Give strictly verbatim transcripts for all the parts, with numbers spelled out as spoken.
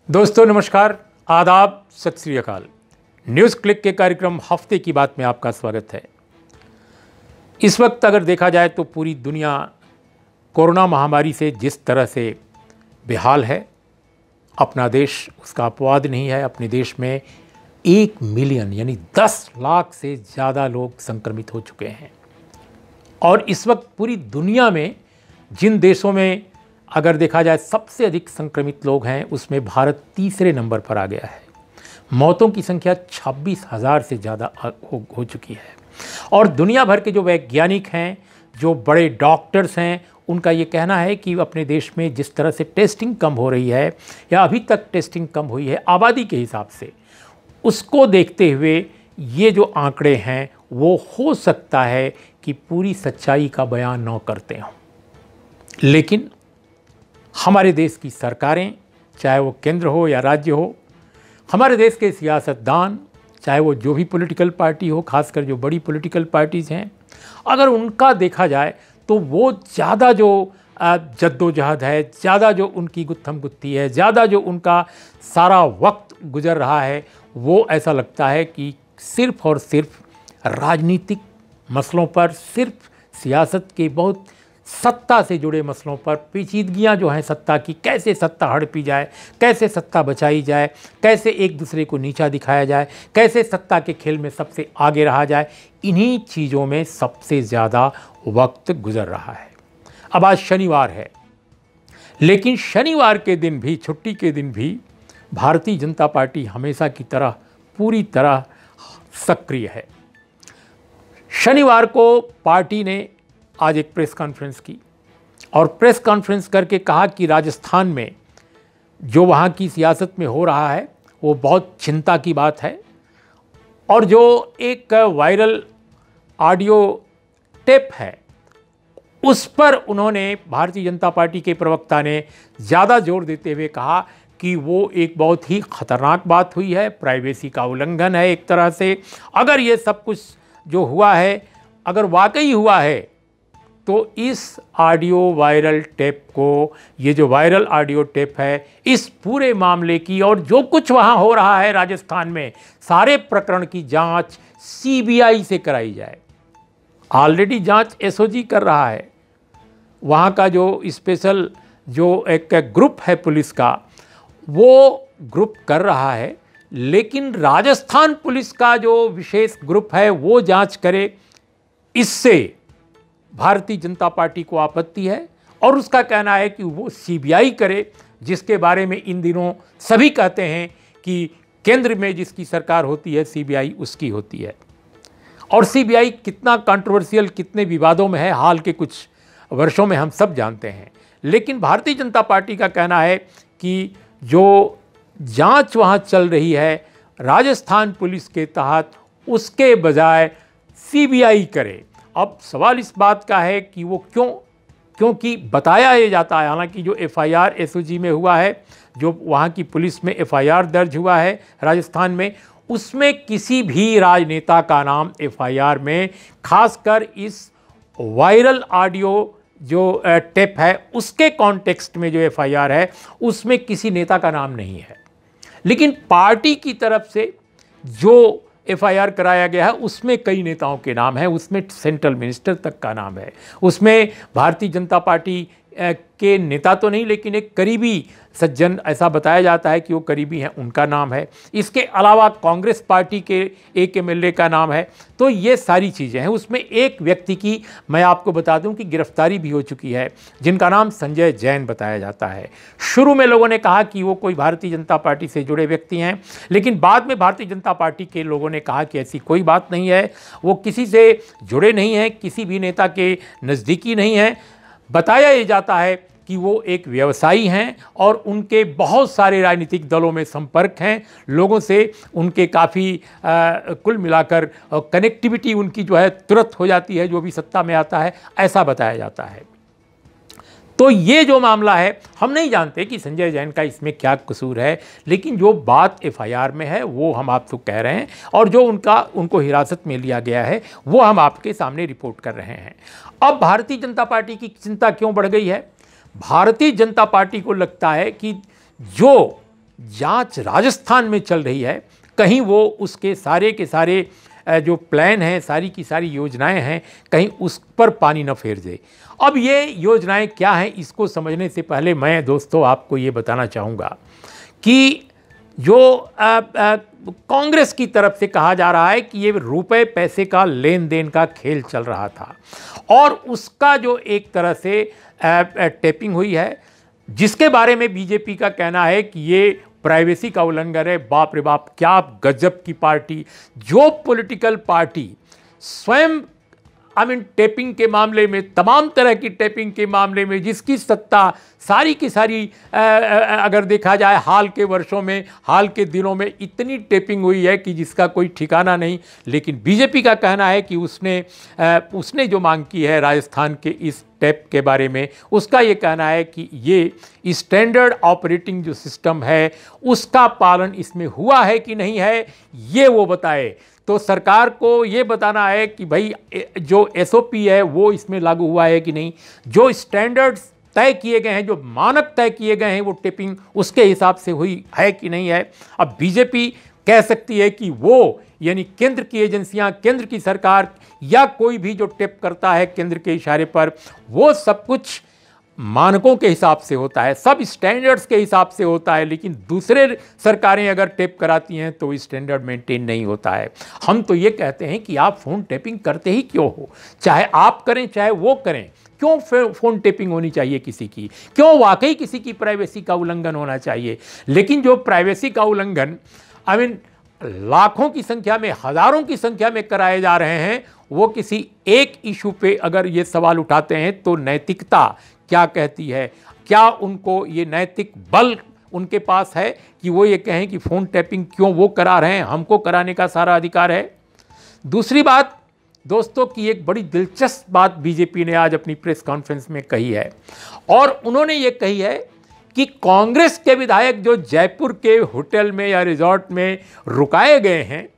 दोस्तों नमस्कार, आदाब, सत श्री अकाल। न्यूज़ क्लिक के कार्यक्रम हफ्ते की बात में आपका स्वागत है। इस वक्त अगर देखा जाए तो पूरी दुनिया कोरोना महामारी से जिस तरह से बेहाल है, अपना देश उसका अपवाद नहीं है। अपने देश में एक मिलियन यानी दस लाख से ज़्यादा लोग संक्रमित हो चुके हैं और इस वक्त पूरी दुनिया में जिन देशों में अगर देखा जाए सबसे अधिक संक्रमित लोग हैं, उसमें भारत तीसरे नंबर पर आ गया है। मौतों की संख्या छब्बीस हज़ार से ज़्यादा हो, हो चुकी है और दुनिया भर के जो वैज्ञानिक हैं, जो बड़े डॉक्टर्स हैं, उनका ये कहना है कि अपने देश में जिस तरह से टेस्टिंग कम हो रही है या अभी तक टेस्टिंग कम हुई है आबादी के हिसाब से, उसको देखते हुए ये जो आंकड़े हैं वो हो सकता है कि पूरी सच्चाई का बयान न करते हों। लेकिन हमारे देश की सरकारें, चाहे वो केंद्र हो या राज्य हो, हमारे देश के सियासतदान, चाहे वो जो भी पॉलिटिकल पार्टी हो, खासकर जो बड़ी पॉलिटिकल पार्टीज़ हैं, अगर उनका देखा जाए तो वो ज़्यादा जो जद्दोजहद है, ज़्यादा जो उनकी गुत्थम गुत्थी है, ज़्यादा जो उनका सारा वक्त गुजर रहा है, वो ऐसा लगता है कि सिर्फ़ और सिर्फ राजनीतिक मसलों पर, सिर्फ सियासत के बहुत सत्ता से जुड़े मसलों पर, पेचीदगियां जो हैं सत्ता की, कैसे सत्ता हड़पी जाए, कैसे सत्ता बचाई जाए, कैसे एक दूसरे को नीचा दिखाया जाए, कैसे सत्ता के खेल में सबसे आगे रहा जाए, इन्हीं चीज़ों में सबसे ज़्यादा वक्त गुजर रहा है। अब आज शनिवार है, लेकिन शनिवार के दिन भी, छुट्टी के दिन भी, भारतीय जनता पार्टी हमेशा की तरह पूरी तरह सक्रिय है। शनिवार को पार्टी ने आज एक प्रेस कॉन्फ्रेंस की और प्रेस कॉन्फ्रेंस करके कहा कि राजस्थान में जो वहाँ की सियासत में हो रहा है वो बहुत चिंता की बात है और जो एक वायरल ऑडियो टेप है उस पर उन्होंने, भारतीय जनता पार्टी के प्रवक्ता ने ज़्यादा जोर देते हुए कहा कि वो एक बहुत ही ख़तरनाक बात हुई है, प्राइवेसी का उल्लंघन है एक तरह से। अगर ये सब कुछ जो हुआ है अगर वाकई हुआ है तो इस ऑडियो वायरल टेप को, ये जो वायरल ऑडियो टेप है, इस पूरे मामले की और जो कुछ वहाँ हो रहा है राजस्थान में, सारे प्रकरण की जांच सीबीआई से कराई जाए। ऑलरेडी जांच एसओजी कर रहा है, वहाँ का जो स्पेशल जो एक ग्रुप है पुलिस का, वो ग्रुप कर रहा है, लेकिन राजस्थान पुलिस का जो विशेष ग्रुप है वो जांच करे, इससे भारतीय जनता पार्टी को आपत्ति है और उसका कहना है कि वो सीबीआई करे, जिसके बारे में इन दिनों सभी कहते हैं कि केंद्र में जिसकी सरकार होती है सीबीआई उसकी होती है। और सीबीआई कितना कंट्रोवर्शियल, कितने विवादों में है, हाल के कुछ वर्षों में हम सब जानते हैं। लेकिन भारतीय जनता पार्टी का कहना है कि जो जांच वहाँ चल रही है राजस्थान पुलिस के तहत, उसके बजाय सीबीआई करे। अब सवाल इस बात का है कि वो क्यों, क्योंकि बताया ये जाता है, हालांकि जो एफआईआर एसओजी में हुआ है, जो वहाँ की पुलिस में एफआईआर दर्ज हुआ है राजस्थान में, उसमें किसी भी राजनेता का नाम एफआईआर में, खासकर इस वायरल ऑडियो जो टेप है उसके कॉन्टेक्स्ट में जो एफआईआर है उसमें किसी नेता का नाम नहीं है। लेकिन पार्टी की तरफ से जो एफआईआर कराया गया है उसमें कई नेताओं के नाम हैं, उसमें सेंट्रल मिनिस्टर तक का नाम है, उसमें भारतीय जनता पार्टी के नेता तो नहीं लेकिन एक करीबी सज्जन, ऐसा बताया जाता है कि वो करीबी हैं, उनका नाम है। इसके अलावा कांग्रेस पार्टी के एक एमएलए का नाम है। तो ये सारी चीज़ें हैं। उसमें एक व्यक्ति की मैं आपको बता दूं कि गिरफ्तारी भी हो चुकी है, जिनका नाम संजय जैन बताया जाता है। शुरू में लोगों ने कहा कि वो कोई भारतीय जनता पार्टी से जुड़े व्यक्ति हैं, लेकिन बाद में भारतीय जनता पार्टी के लोगों ने कहा कि ऐसी कोई बात नहीं है, वो किसी से जुड़े नहीं हैं, किसी भी नेता के नज़दीकी नहीं हैं। बताया ये जाता है कि वो एक व्यवसायी हैं और उनके बहुत सारे राजनीतिक दलों में संपर्क हैं, लोगों से उनके काफ़ी कुल मिलाकर कनेक्टिविटी उनकी जो है तुरंत हो जाती है जो भी सत्ता में आता है, ऐसा बताया जाता है। तो ये जो मामला है, हम नहीं जानते कि संजय जैन का इसमें क्या कसूर है, लेकिन जो बात एफआईआर में है वो हम आपको कह रहे हैं और जो उनका उनको हिरासत में लिया गया है वो हम आपके सामने रिपोर्ट कर रहे हैं। अब भारतीय जनता पार्टी की चिंता क्यों बढ़ गई है? भारतीय जनता पार्टी को लगता है कि जो जांच राजस्थान में चल रही है, कहीं वो उसके सारे के सारे जो प्लान हैं, सारी की सारी योजनाएं हैं, कहीं उस पर पानी न फेर दे। अब ये योजनाएं क्या हैं, इसको समझने से पहले मैं दोस्तों आपको ये बताना चाहूँगा कि जो कांग्रेस की तरफ से कहा जा रहा है कि ये रुपए पैसे का लेन देन का खेल चल रहा था और उसका जो एक तरह से टेपिंग हुई है, जिसके बारे में बीजेपी का कहना है कि ये प्राइवेसी का उल्लंघन है। बाप रे बाप, क्या गजब की पार्टी! जो पॉलिटिकल पार्टी स्वयं आई मीन टेपिंग के मामले में, तमाम तरह की टेपिंग के मामले में जिसकी सत्ता सारी की सारी आ, आ, अगर देखा जाए हाल के वर्षों में, हाल के दिनों में इतनी टेपिंग हुई है कि जिसका कोई ठिकाना नहीं, लेकिन बीजेपी का कहना है कि उसने आ, उसने जो मांग की है राजस्थान के इस टेप के बारे में, उसका ये कहना है कि ये स्टैंडर्ड ऑपरेटिंग जो सिस्टम है उसका पालन इसमें हुआ है कि नहीं है, ये वो बताए। तो सरकार को ये बताना है कि भाई जो एसओपी है वो इसमें लागू हुआ है कि नहीं, जो स्टैंडर्ड्स तय किए गए हैं, जो मानक तय किए गए हैं, वो टिपिंग उसके हिसाब से हुई है कि नहीं है। अब बीजेपी कह सकती है कि वो यानी केंद्र की एजेंसियां, केंद्र की सरकार या कोई भी जो टिप करता है केंद्र के इशारे पर, वो सब कुछ मानकों के हिसाब से होता है, सब स्टैंडर्ड्स के हिसाब से होता है, लेकिन दूसरे सरकारें अगर टेप कराती हैं तो स्टैंडर्ड मेंटेन नहीं होता है। हम तो ये कहते हैं कि आप फ़ोन टेपिंग करते ही क्यों हो, चाहे आप करें चाहे वो करें, क्यों फ़ोन टेपिंग होनी चाहिए किसी की, क्यों वाकई किसी की प्राइवेसी का उल्लंघन होना चाहिए। लेकिन जो प्राइवेसी का उल्लंघन आई मीन लाखों की संख्या में, हज़ारों की संख्या में कराए जा रहे हैं, वो किसी एक इशू पे अगर ये सवाल उठाते हैं तो नैतिकता क्या कहती है, क्या उनको ये नैतिक बल उनके पास है कि वो ये कहें कि फ़ोन टैपिंग क्यों वो करा रहे हैं, हमको कराने का सारा अधिकार है। दूसरी बात दोस्तों की एक बड़ी दिलचस्प बात बीजेपी ने आज अपनी प्रेस कॉन्फ्रेंस में कही है, और उन्होंने ये कही है कि कांग्रेस के विधायक जो जयपुर के होटल में या रिजॉर्ट में रुकाए गए हैं,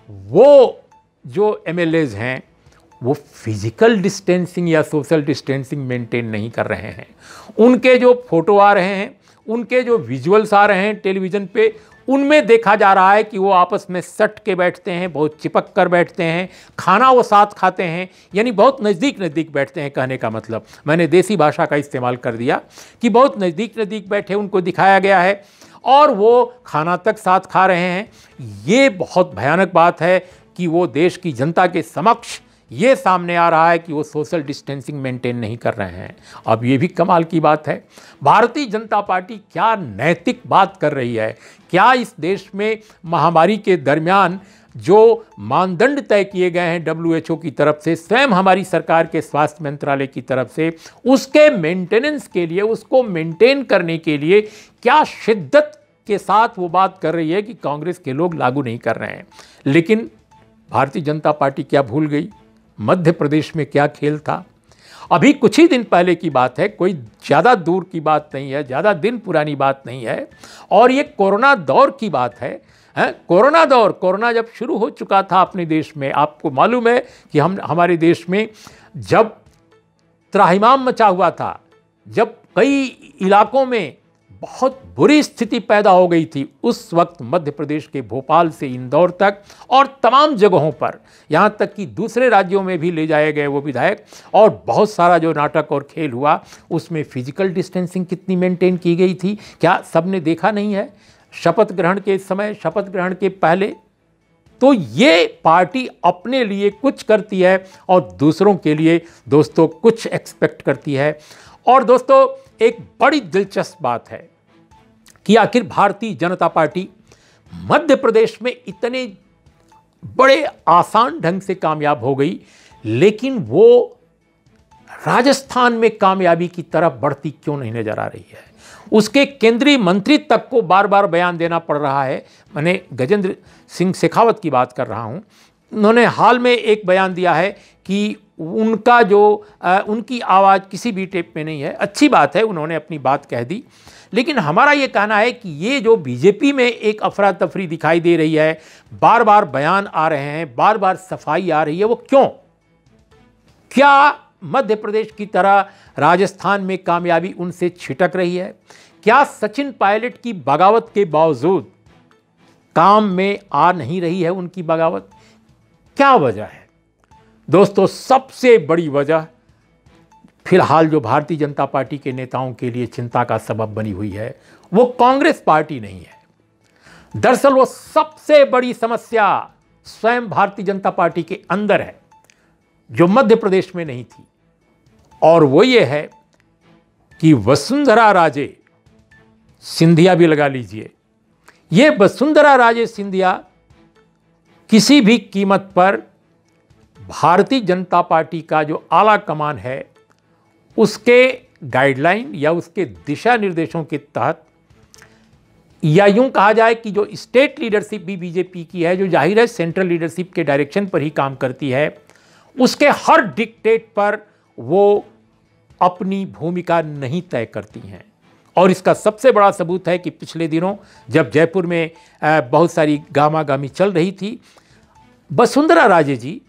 वो जो एमएलएज हैं वो फिजिकल डिस्टेंसिंग या सोशल डिस्टेंसिंग मेंटेन नहीं कर रहे हैं। उनके जो फोटो आ रहे हैं, उनके जो विजुअल्स आ रहे हैं टेलीविज़न पे, उनमें देखा जा रहा है कि वो आपस में सट के बैठते हैं, बहुत चिपक कर बैठते हैं, खाना वो साथ खाते हैं, यानी बहुत नज़दीक नज़दीक बैठते हैं। कहने का मतलब मैंने देसी भाषा का इस्तेमाल कर दिया कि बहुत नज़दीक नज़दीक बैठे उनको दिखाया गया है और वो खाना तक साथ खा रहे हैं। ये बहुत भयानक बात है कि वो देश की जनता के समक्ष ये सामने आ रहा है कि वो सोशल डिस्टेंसिंग मेंटेन नहीं कर रहे हैं। अब ये भी कमाल की बात है, भारतीय जनता पार्टी क्या नैतिक बात कर रही है। क्या इस देश में महामारी के दरमियान जो मानदंड तय किए गए हैं डब्ल्यू एच ओ की तरफ से, स्वयं हमारी सरकार के स्वास्थ्य मंत्रालय की तरफ से, उसके मेंटेनेंस के लिए, उसको मेंटेन करने के लिए क्या शिद्दत के साथ वो बात कर रही है कि कांग्रेस के लोग लागू नहीं कर रहे हैं। लेकिन भारतीय जनता पार्टी क्या भूल गई मध्य प्रदेश में क्या खेल था। अभी कुछ ही दिन पहले की बात है, कोई ज़्यादा दूर की बात नहीं है, ज़्यादा दिन पुरानी बात नहीं है, और ये कोरोना दौर की बात है। हैं कोरोना दौर, कोरोना जब शुरू हो चुका था अपने देश में, आपको मालूम है कि हम हमारे देश में जब त्राहिमाम मचा हुआ था, जब कई इलाकों में बहुत बुरी स्थिति पैदा हो गई थी, उस वक्त मध्य प्रदेश के भोपाल से इंदौर तक और तमाम जगहों पर, यहाँ तक कि दूसरे राज्यों में भी ले जाए गए वो विधायक, और बहुत सारा जो नाटक और खेल हुआ उसमें फिजिकल डिस्टेंसिंग कितनी मेंटेन की गई थी, क्या सबने देखा नहीं है? शपथ ग्रहण के समय, शपथ ग्रहण के पहले। तो ये पार्टी अपने लिए कुछ करती है और दूसरों के लिए दोस्तों कुछ एक्सपेक्ट करती है। और दोस्तों एक बड़ी दिलचस्प बात है कि आखिर भारतीय जनता पार्टी मध्य प्रदेश में इतने बड़े आसान ढंग से कामयाब हो गई, लेकिन वो राजस्थान में कामयाबी की तरफ बढ़ती क्यों नहीं नजर आ रही है। उसके केंद्रीय मंत्री तक को बार बार बयान देना पड़ रहा है। मैंने गजेंद्र सिंह शेखावत की बात कर रहा हूं, उन्होंने हाल में एक बयान दिया है कि उनका जो आ, उनकी आवाज़ किसी भी टेप में नहीं है। अच्छी बात है, उन्होंने अपनी बात कह दी, लेकिन हमारा ये कहना है कि ये जो बीजेपी में एक अफरा तफरी दिखाई दे रही है, बार बार बयान आ रहे हैं, बार बार सफाई आ रही है, वो क्यों? क्या मध्य प्रदेश की तरह राजस्थान में कामयाबी उनसे छिटक रही है? क्या सचिन पायलट की बगावत के बावजूद काम में आ नहीं रही है उनकी बगावत? क्या वजह है दोस्तों? सबसे बड़ी वजह फिलहाल जो भारतीय जनता पार्टी के नेताओं के लिए चिंता का सबब बनी हुई है वो कांग्रेस पार्टी नहीं है। दरअसल वो सबसे बड़ी समस्या स्वयं भारतीय जनता पार्टी के अंदर है जो मध्य प्रदेश में नहीं थी, और वो ये है कि वसुंधरा राजे सिंधिया भी लगा लीजिए, ये वसुंधरा राजे सिंधिया किसी भी कीमत पर भारतीय जनता पार्टी का जो आला कमान है उसके गाइडलाइन या उसके दिशा निर्देशों के तहत, या यूं कहा जाए कि जो स्टेट लीडरशिप भी बीजेपी की है, जो जाहिर है सेंट्रल लीडरशिप के डायरेक्शन पर ही काम करती है, उसके हर डिक्टेट पर वो अपनी भूमिका नहीं तय करती हैं। और इसका सबसे बड़ा सबूत है कि पिछले दिनों जब जयपुर में बहुत सारी गाहमा-गहमी चल रही थी, वसुंधरा राजे जी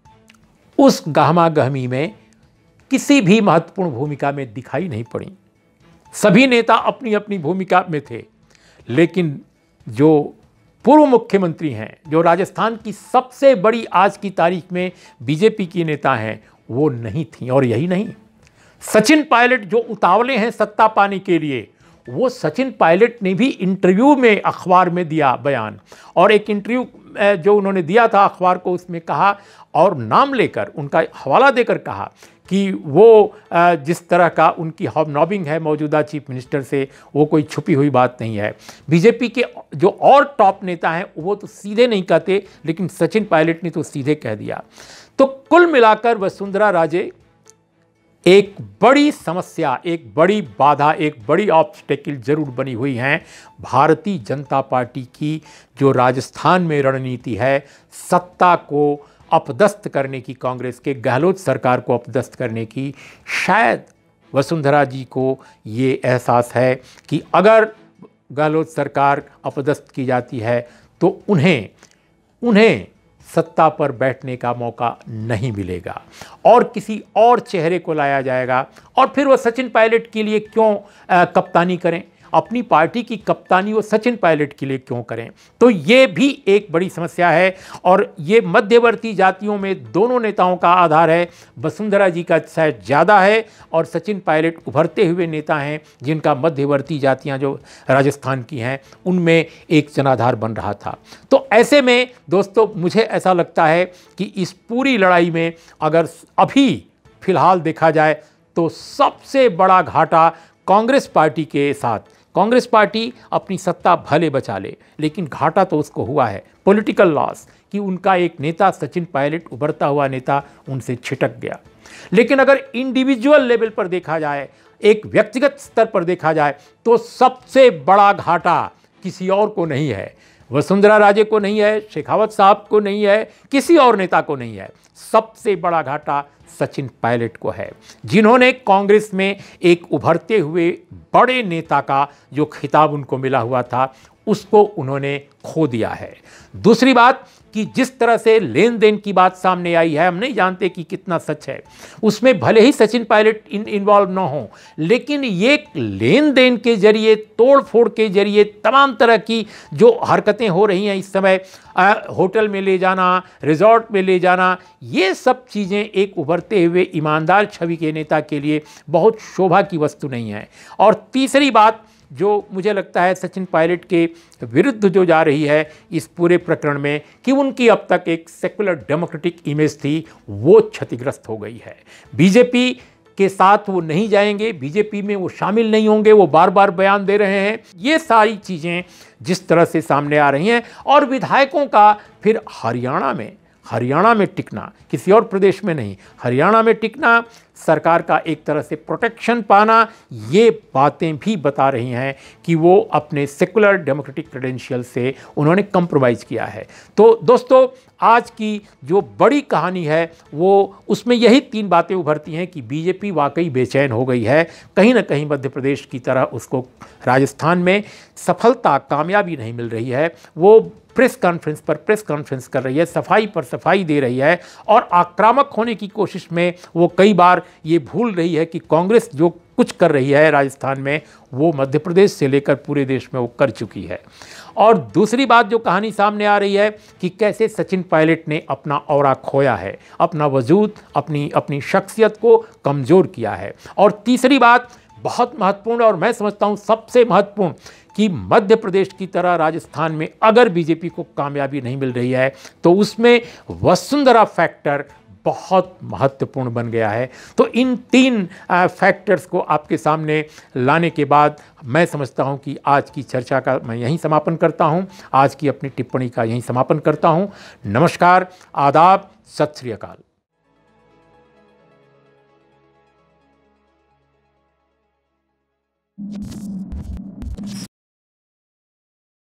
उस गाहमा-गहमी में किसी भी महत्वपूर्ण भूमिका में दिखाई नहीं पड़ी। सभी नेता अपनी अपनी भूमिका में थे, लेकिन जो पूर्व मुख्यमंत्री हैं, जो राजस्थान की सबसे बड़ी आज की तारीख में बीजेपी की नेता हैं, वो नहीं थी। और यही नहीं, सचिन पायलट जो उतावले हैं सत्ता पाने के लिए, वो सचिन पायलट ने भी इंटरव्यू में अखबार में दिया बयान, और एक इंटरव्यू जो उन्होंने दिया था अखबार को, उसमें कहा और नाम लेकर उनका हवाला देकर कहा कि वो जिस तरह का उनकी हॉबनॉबिंग है मौजूदा चीफ मिनिस्टर से, वो कोई छुपी हुई बात नहीं है। बीजेपी के जो और टॉप नेता हैं वो तो सीधे नहीं कहते, लेकिन सचिन पायलट ने तो सीधे कह दिया। तो कुल मिलाकर वसुंधरा राजे एक बड़ी समस्या, एक बड़ी बाधा, एक बड़ी ऑब्स्टेकल जरूर बनी हुई हैं भारतीय जनता पार्टी की जो राजस्थान में रणनीति है, सत्ता को अपदस्थ करने की, कांग्रेस के गहलोत सरकार को अपदस्थ करने की। शायद वसुंधरा जी को ये एहसास है कि अगर गहलोत सरकार अपदस्थ की जाती है तो उन्हें उन्हें सत्ता पर बैठने का मौका नहीं मिलेगा और किसी और चेहरे को लाया जाएगा, और फिर वो सचिन पायलट के लिए क्यों आ, कप्तानी करें, अपनी पार्टी की कप्तानी वो सचिन पायलट के लिए क्यों करें। तो ये भी एक बड़ी समस्या है, और ये मध्यवर्ती जातियों में दोनों नेताओं का आधार है। वसुंधरा जी का शायद ज़्यादा है, और सचिन पायलट उभरते हुए नेता हैं जिनका मध्यवर्ती जातियां जो राजस्थान की हैं उनमें एक जनाधार बन रहा था। तो ऐसे में दोस्तों मुझे ऐसा लगता है कि इस पूरी लड़ाई में अगर अभी फिलहाल देखा जाए तो सबसे बड़ा घाटा कांग्रेस पार्टी के साथ, कांग्रेस पार्टी अपनी सत्ता भले बचा ले, लेकिन घाटा तो उसको हुआ है, पॉलिटिकल लॉस, कि उनका एक नेता सचिन पायलट, उभरता हुआ नेता, उनसे छिटक गया। लेकिन अगर इंडिविजुअल लेवल पर देखा जाए, एक व्यक्तिगत स्तर पर देखा जाए, तो सबसे बड़ा घाटा किसी और को नहीं है, वसुंधरा राजे को नहीं है, शेखावत साहब को नहीं है, किसी और नेता को नहीं है। सबसे बड़ा घाटा सचिन पायलट को है, जिन्होंने कांग्रेस में एक उभरते हुए बड़े नेता का जो खिताब उनको मिला हुआ था उसको उन्होंने खो दिया है। दूसरी बात कि जिस तरह से लेन देन की बात सामने आई है, हम नहीं जानते कि कितना सच है, उसमें भले ही सचिन पायलट इन इन्वॉल्व ना हो, लेकिन ये लेन देन के जरिए, तोड़ फोड़ के जरिए तमाम तरह की जो हरकतें हो रही हैं इस समय, आ, होटल में ले जाना, रिजॉर्ट में ले जाना, ये सब चीज़ें एक उभरते हुए ईमानदार छवि के नेता के लिए बहुत शोभा की वस्तु नहीं है। और तीसरी बात जो मुझे लगता है सचिन पायलट के विरुद्ध जो जा रही है इस पूरे प्रकरण में, कि उनकी अब तक एक सेकुलर डेमोक्रेटिक इमेज थी, वो क्षतिग्रस्त हो गई है। बीजेपी के साथ वो नहीं जाएंगे, बीजेपी में वो शामिल नहीं होंगे, वो बार बार बयान दे रहे हैं। ये सारी चीज़ें जिस तरह से सामने आ रही हैं, और विधायकों का फिर हरियाणा में हरियाणा में टिकना, किसी और प्रदेश में नहीं, हरियाणा में टिकना, सरकार का एक तरह से प्रोटेक्शन पाना, ये बातें भी बता रही हैं कि वो अपने सेकुलर डेमोक्रेटिक क्रेडेंशियल से उन्होंने कंप्रोमाइज़ किया है। तो दोस्तों आज की जो बड़ी कहानी है वो उसमें यही तीन बातें उभरती हैं कि बीजेपी वाकई बेचैन हो गई है, कहीं ना कहीं मध्य प्रदेश की तरह उसको राजस्थान में सफलता, कामयाबी नहीं मिल रही है। वो प्रेस कॉन्फ्रेंस पर प्रेस कॉन्फ्रेंस कर रही है, सफाई पर सफाई दे रही है और आक्रामक होने की कोशिश में वो कई बार ये भूल रही है कि कांग्रेस जो कुछ कर रही है राजस्थान में वो मध्य प्रदेश से लेकर पूरे देश में वो कर चुकी है। और दूसरी बात जो कहानी सामने आ रही है कि कैसे सचिन पायलट ने अपना ऑरा खोया है, अपना वजूद, अपनी अपनी शख्सियत को कमज़ोर किया है। और तीसरी बात बहुत महत्वपूर्ण और मैं समझता हूँ सबसे महत्वपूर्ण कि मध्य प्रदेश की तरह राजस्थान में अगर बीजेपी को कामयाबी नहीं मिल रही है तो उसमें वसुंधरा फैक्टर बहुत महत्वपूर्ण बन गया है। तो इन तीन फैक्टर्स को आपके सामने लाने के बाद मैं समझता हूं कि आज की चर्चा का मैं यहीं समापन करता हूं, आज की अपनी टिप्पणी का यहीं समापन करता हूं। नमस्कार, आदाब, सत श्री अकाल।